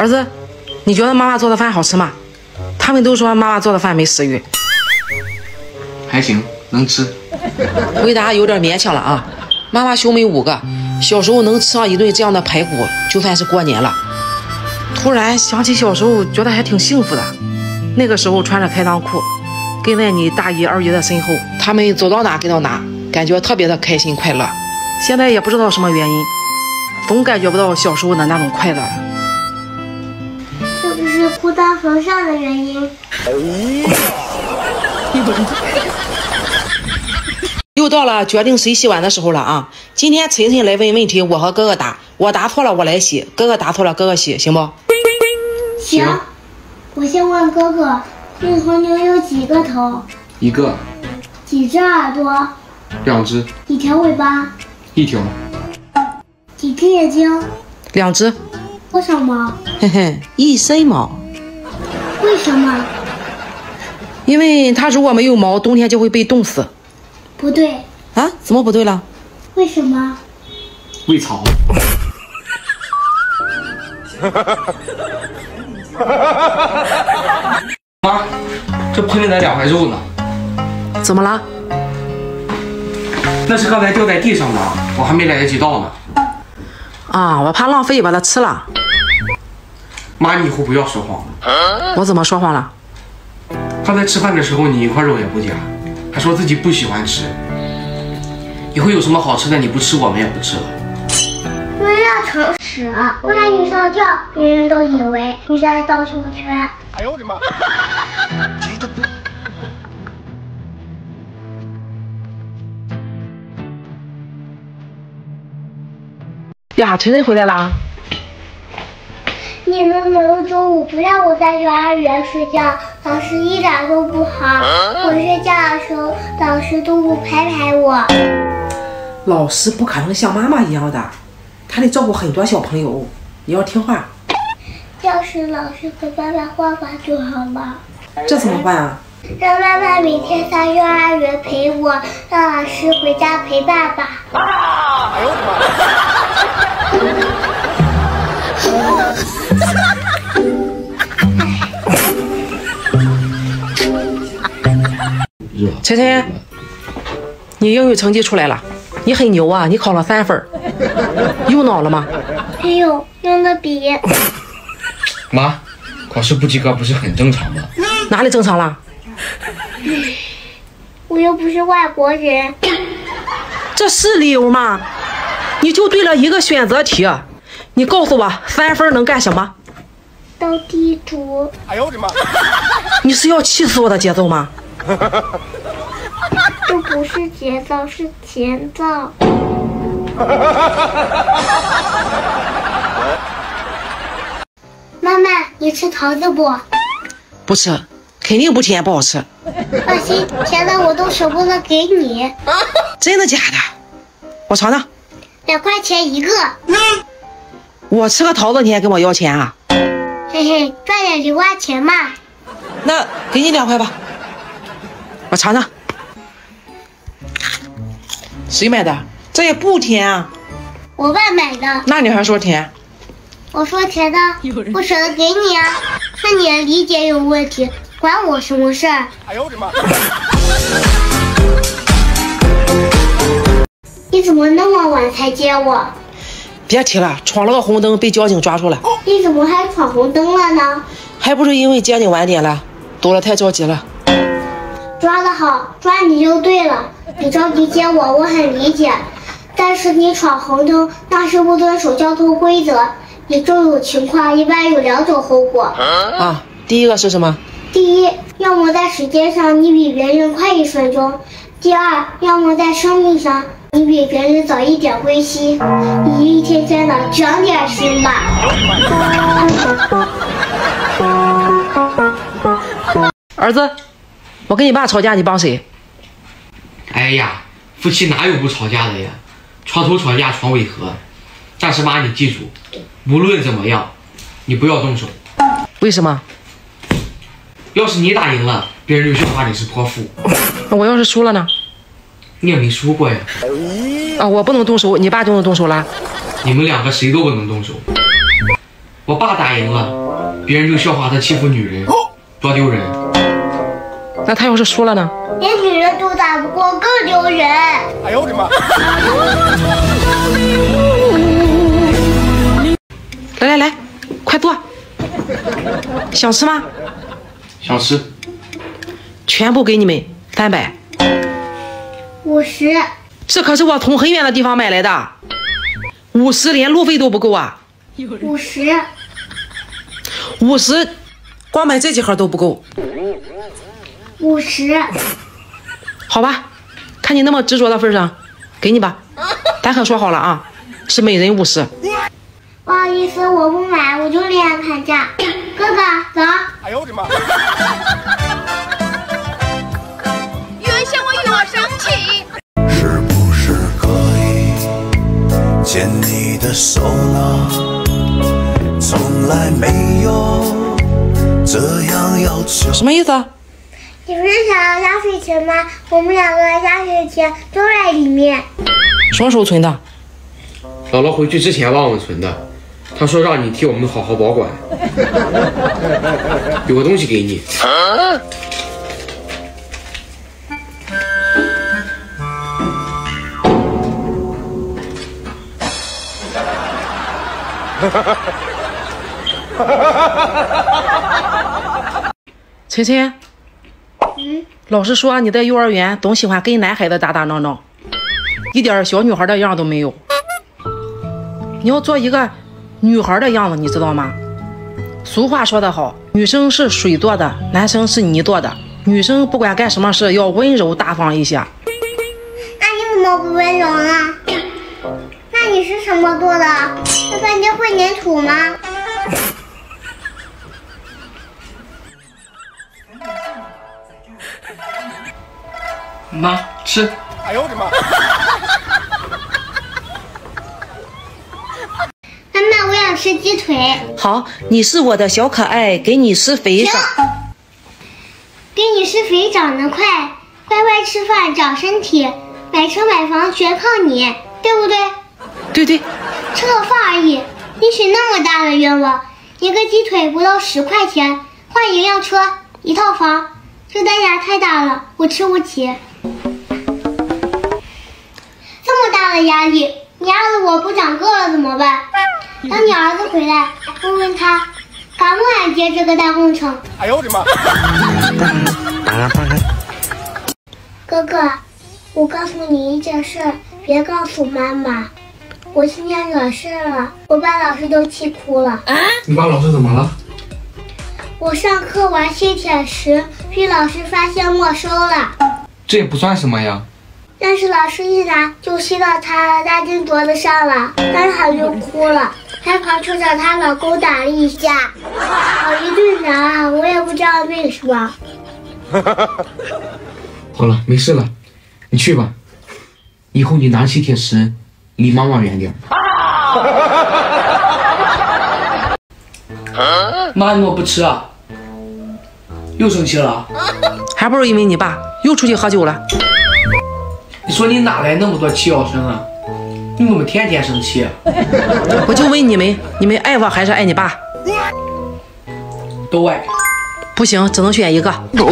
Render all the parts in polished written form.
儿子，你觉得妈妈做的饭好吃吗？他们都说妈妈做的饭没食欲。 还行，能吃。 回答有点勉强了啊。妈妈兄妹5个，小时候能吃上一顿这样的排骨，就算是过年了。突然想起小时候，觉得还挺幸福的。那个时候穿着开裆裤，跟在你大姨二姨的身后，他们走到哪跟到哪，感觉特别的开心快乐。现在也不知道什么原因，总感觉不到小时候的那种快乐了。 是不是哭到床上的原因？ 又到了决定谁洗碗的时候了啊！今天晨晨来问问题，我和哥哥答，我答错了我来洗，哥哥答错了哥哥洗，行不？ 行。我先问哥哥，这头牛有几个头 ？1个。 几只耳朵 ？2只。 几条尾巴 ？1条。 几只眼睛 ？2只。 多少毛？ 嘿嘿，一身毛。 为什么？ 因为它如果没有毛，冬天就会被冻死。 不对。 啊？怎么不对了？ 为什么？ 喂草。妈，这盆里的2块肉呢？ 怎么了？ 那是刚才掉在地上的，我还没来得及倒呢。 啊，我怕浪费，把它吃了。 妈，你以后不要说谎了。 我怎么说谎了？ 刚才吃饭的时候，你1块肉也不夹，还说自己不喜欢吃。以后有什么好吃的你不吃，我们也不吃了。 因为要诚实，不然你上吊，别人都以为你在绕圈圈。哎呦我的妈！ 呀，晨晨回来啦！ 你能不能中午不让我在幼儿园睡觉？老师一点都不好。我睡觉的时候，老师都不拍我。 老师不可能像妈妈一样的，他得照顾很多小朋友，你要听话。 要是老师和爸爸换就好了。 这怎么换啊？ 让妈妈每天上幼儿园陪我，让老师回家陪爸爸。哎呦我的妈！晨晨，你英语成绩出来了，你很牛啊，你考了3分，用脑了吗？ 没有，用的笔。 妈，考试不及格不是很正常吗？ 哪里正常了？ 我又不是外国人。 这是理由吗？你就对了1个选择题，你告诉我3分能干什么？ 斗地主。 哎呦我的妈！ 你是要气死我的节奏吗？ 这不是节奏，是前奏。妈妈，你吃桃子不？ 不吃，肯定不甜，不好吃。 放心，甜的我都舍不得给你。 真的假的？我尝尝。 2块钱1个。 我吃个桃子你还跟我要钱啊？ 嘿嘿，赚点零花钱嘛。 那给你2块吧。我尝尝。谁买的？这也不甜啊。 我爸买的。 那你还说甜？ 我说甜的，我舍得给你啊。是你的理解有问题，关我什么事儿？哎呦我的妈！你怎么那么晚才接我？ 别提了，闯了个红灯被交警抓住了。 你怎么还闯红灯了呢？ 还不是因为接你晚点了，堵了太着急了。 抓得好，抓你就对了。你着急接我，我很理解。但是你闯红灯，那是不遵守交通规则。你这种情况一般有2种后果。 啊，第一个是什么？ 第一，要么在时间上你比别人快1分钟；第二，要么在生命上你比别人早一点归西。你一天天的长点心吧。 儿子，我跟你爸吵架，你帮谁？ 哎呀，夫妻哪有不吵架的呀？床头吵架床尾和。但是妈，你记住，无论怎么样，你不要动手。 为什么？ 要是你打赢了，别人就笑话你是泼妇。 我要是输了呢？ 你也没输过呀。 啊，我不能动手，你爸就能动手了。 你们2个谁都不能动手。 我爸打赢了，别人就笑话他欺负女人，多丢人。 那他要是输了呢？ 连女人都打不过，更丢人。 哎呦我的妈！ 来，快坐。想吃吗？ 想吃。 全部给你们300。 50。 这可是我从很远的地方买来的，50连路费都不够啊。 50， 光买这几盒都不够。 50， 好吧，看你那么执着的份上，给你吧。咱可说好了啊，是每人50。 不好意思，我不买，我就恋爱砍价。哥哥，走。 哎呦我的妈！ 越想我越生气。 是不是可以牵你的手呢？从来没有这样要求。 什么意思啊？ 你不是想要压岁钱吗？我们2个压岁钱都在里面。 什么时候存的？ 姥姥回去之前帮我们存的，她说让你替我们好好保管。有个东西给你。 晨晨，老师说你在幼儿园总喜欢跟男孩子打打闹闹，一点小女孩的样都没有。你要做一个女孩的样子，你知道吗？俗话说得好，女生是水做的，男生是泥做的。女生不管干什么事要温柔大方一些。 那你怎么不温柔呢？那你是什么做的？那饭店会粘土吗？ 妈，吃。 哎呦我的妈！ 妈妈，我想吃鸡腿。 好，你是我的小可爱，给你施肥长。 给你施肥长得快，乖乖吃饭长身体，买车买房全靠你，对不对？ 对， 吃个饭而已，你许那么大的愿望，一个鸡腿不到10块钱，换一辆车，一套房，这代价太大了，我吃不起。这么大的压力，你压得我不长个了怎么办？等你儿子回来，问问他，敢不敢接这个大工程？ 哎呦我的妈！ 哥哥，我告诉你一件事，别告诉妈妈。我今天惹事了，我把老师都气哭了。 你把老师怎么了？ 我上课玩吸铁石，被老师发现没收了。 这也不算什么呀。 但是老师一拿就吸到他的大金镯子上了，当场就哭了，还跑去找她老公打了一架，好一顿打，我也不知道为什么。 好了，没事了，你去吧。以后你拿吸铁石离妈妈远点。妈，你怎么不吃啊？又生气了？ 还不是因为你爸又出去喝酒了。 你说你哪来那么多气要生啊？你怎么天天生气啊？ 我就问你们爱我还是爱你爸？ 都爱。 不行，只能选一个。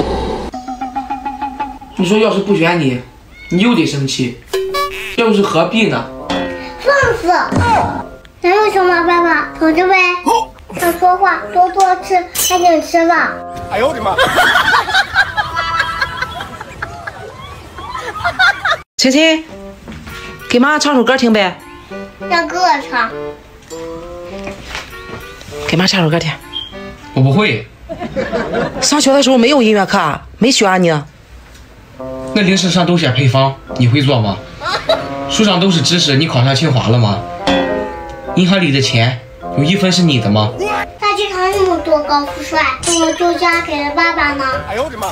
你说要是不选你，你又得生气，要是何必呢？ 放肆！哪有什么办法，同志们？少说话，多做事，赶紧吃吧。 哎呦我的妈！ 晨晨，给妈唱首歌听呗。 让哥哥唱。 给妈唱首歌听。 我不会。 上学的时候没有音乐课，没学啊你。 那零食上都写配方，你会做吗？书上都是知识，你考上清华了吗？银行里的钱有1分是你的吗？ 大剧场那么多高富帅，我就嫁给了爸爸呢。 哎呦我的妈！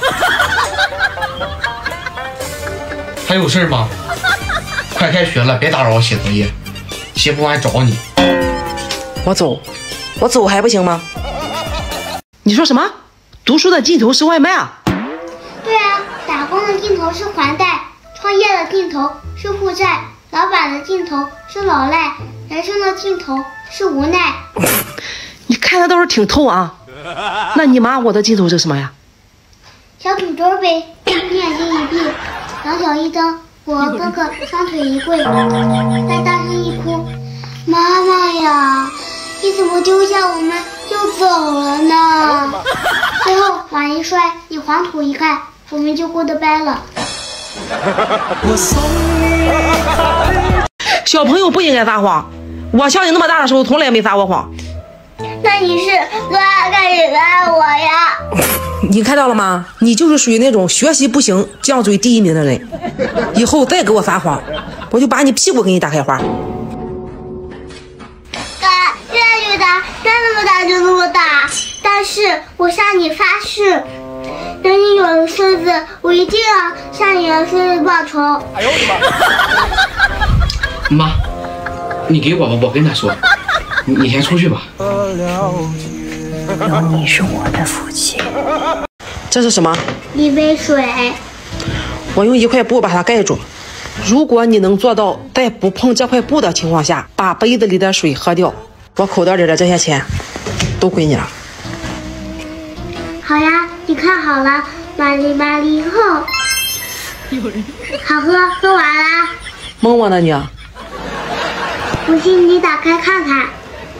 还有事吗？快开学了，别打扰我写作业，写不完找你。 我走还不行吗？你说什么？读书的尽头是外卖啊？ 对啊，打工的尽头是还贷，创业的尽头是负债，老板的尽头是老赖，人生的尽头是无奈。 你看的倒是挺透啊。那你妈我的进度是什么呀？ 小土豆呗，你眼睛一闭，两脚一蹬，我哥哥双腿一跪，再大声一哭，妈妈呀，你怎么丢下我们就走了呢？最后碗一摔，你黄土一盖，我们就 goodbye 了。 小朋友不应该撒谎，我像你那么大的时候从来没撒过谎。 那你是多爱你爱我呀？ 你看到了吗？你就是属于那种学习不行、犟嘴第一名的人。以后再给我撒谎，我就把你屁股给你打开花。 越来越大，该那么大就那么大。但是我向你发誓，等你有了孙子，我一定要向你的孙子报仇。 哎呦我的妈， 妈！ 你给我跟他说，你先出去吧。 有你是我的福气。 这是什么？ 一杯水。 我用一块布把它盖住。如果你能做到在不碰这块布的情况下，把杯子里的水喝掉，我口袋里的这些钱都归你了。 好呀，你看好了，玛丽玛丽后，好喝，喝完啦。 蒙我呢你？ 不信你打开看看。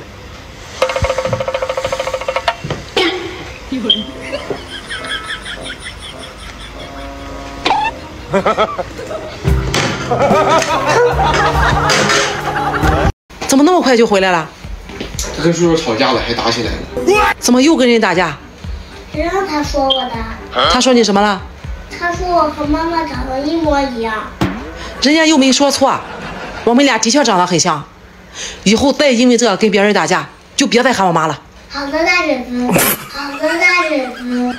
怎么那么快就回来了？ 他跟叔叔吵架了，还打起来了。 怎么又跟人打架？ 谁让他说我的？ 他说你什么了？ 他说我和妈妈长得一模一样。 人家又没说错，我们俩的确长得很像。以后再因为这跟别人打架，就别再喊我妈了。 好的，大婶子。好的，大婶子。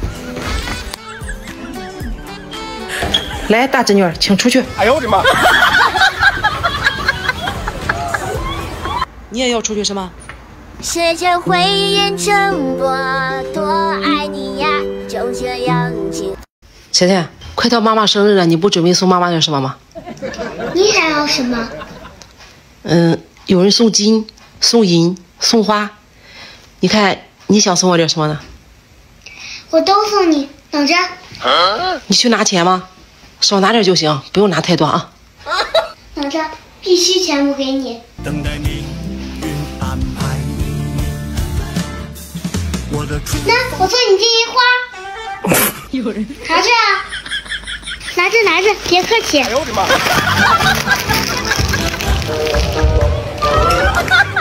来，大侄女，请出去。 哎呦我的妈！ 你也要出去是吗？ 谁将回眼争夺，多爱你呀，就这样紧。 甜甜，快到妈妈生日了，你不准备送妈妈点什么吗？ 你想要什么？ 有人送金、送银、送花，你看你想送我点什么呢？ 我都送你，等着。 你去拿钱吗？少拿点就行，不用拿太多啊。 等着，必须全部给你。 等待命运安排。我的春那我送你金银花。 有人拿着啊，拿着拿着，别客气。 哎呦我的妈！